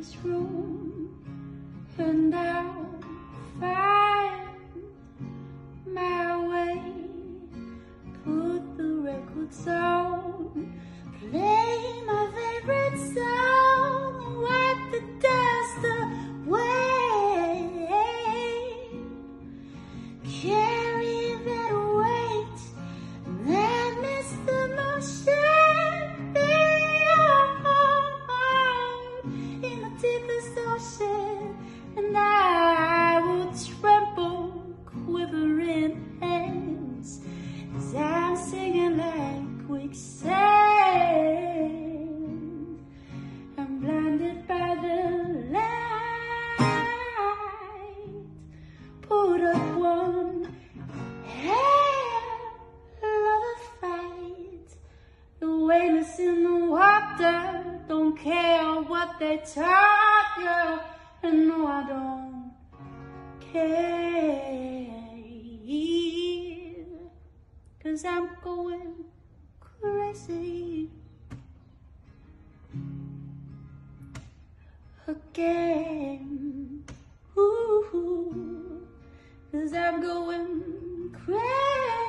this room, and I'll find my way. Put the records on, play my favorite song, wipe the dust away. Carry that weight, that Mr. Motion beyond in the deepest ocean, and I will tremble, quivering hands, as I'm singing like quicksand. I'm blinded by the light. Put up one hell of a fight. The whalers in the water don't care what they taught you, and no, I don't care, 'cause I'm going crazy again. Ooh, 'cause I'm going crazy.